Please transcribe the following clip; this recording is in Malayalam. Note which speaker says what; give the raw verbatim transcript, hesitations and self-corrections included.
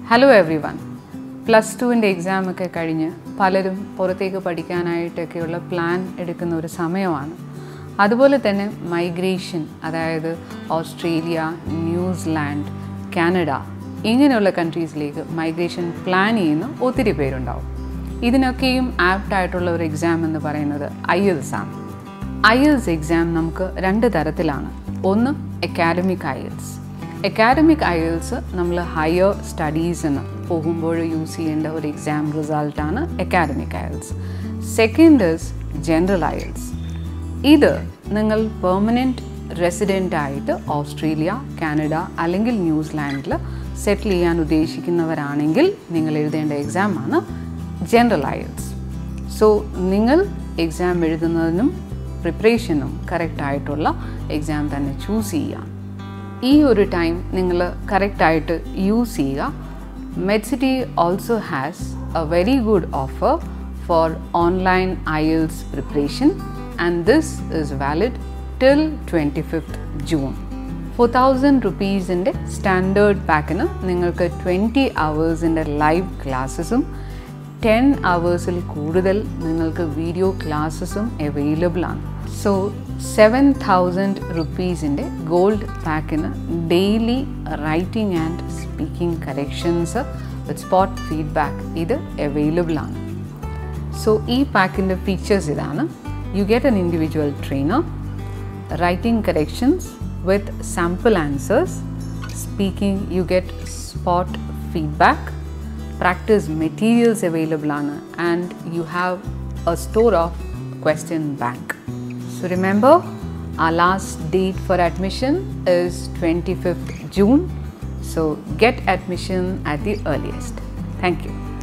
Speaker 1: Hello every one. പ്ലസ് ടുവിൻ്റെ എക്സാമൊക്കെ കഴിഞ്ഞ് പലരും പുറത്തേക്ക് പഠിക്കാനായിട്ടൊക്കെയുള്ള പ്ലാൻ എടുക്കുന്ന ഒരു സമയമാണ്. അതുപോലെ തന്നെ മൈഗ്രേഷൻ, അതായത് ഓസ്ട്രേലിയ, ന്യൂസിലാൻഡ്, കാനഡ ഇങ്ങനെയുള്ള കൺട്രീസിലേക്ക് മൈഗ്രേഷൻ പ്ലാൻ ചെയ്യുന്ന ഒത്തിരി പേരുണ്ടാവും. ഇതിനൊക്കെയും ആപ്റ്റായിട്ടുള്ള ഒരു എക്സാം എന്ന് പറയുന്നത് ഐ എൽസ് ആണ്. ഐ എൽസ് എക്സാം നമുക്ക് രണ്ട് തരത്തിലാണ്. ഒന്ന് academic IELTS. Academic IELTS നമ്മൾ ഹയർ സ്റ്റഡീസിന് പോകുമ്പോൾ യൂസ് ചെയ്യേണ്ട ഒരു എക്സാം റിസൾട്ടാണ് academic IELTS. Second is general IELTS. ഇത് നിങ്ങൾ പെർമനൻറ്റ് റെസിഡൻ്റ് ആയിട്ട് ഓസ്ട്രേലിയ, കാനഡ അല്ലെങ്കിൽ ന്യൂസിലാൻഡിൽ സെറ്റിൽ ചെയ്യാൻ ഉദ്ദേശിക്കുന്നവരാണെങ്കിൽ നിങ്ങൾ എഴുതേണ്ട എക്സാമാണ് ജനറൽ ഐ എൽസ്. സോ നിങ്ങൾ എക്സാം എഴുതുന്നതിനും പ്രിപ്പറേഷനും കറക്റ്റായിട്ടുള്ള എക്സാം തന്നെ ചൂസ് ചെയ്യുക. ഈ ഒരു ടൈം നിങ്ങൾ കറക്റ്റായിട്ട് യൂസ് ചെയ്യുക. Medcity also has a very good offer for online IELTS preparation and this is valid till twenty-fifth June. four thousand rupees inde standard pack nu ningalku twenty hours inde live classes um ten hours il koodudal ningalku video classes um available aanu. So seven thousand rupees inde gold pack nu daily writing and speaking corrections with spot feedback idu available aanu. So ee pack inde features idana. You get an individual trainer, writing corrections with sample answers, speaking you get spot feedback, practice materials available on, and you have a store of question bank. So remember, our last date for admission is twenty-fifth June. So get admission at the earliest. Thank you.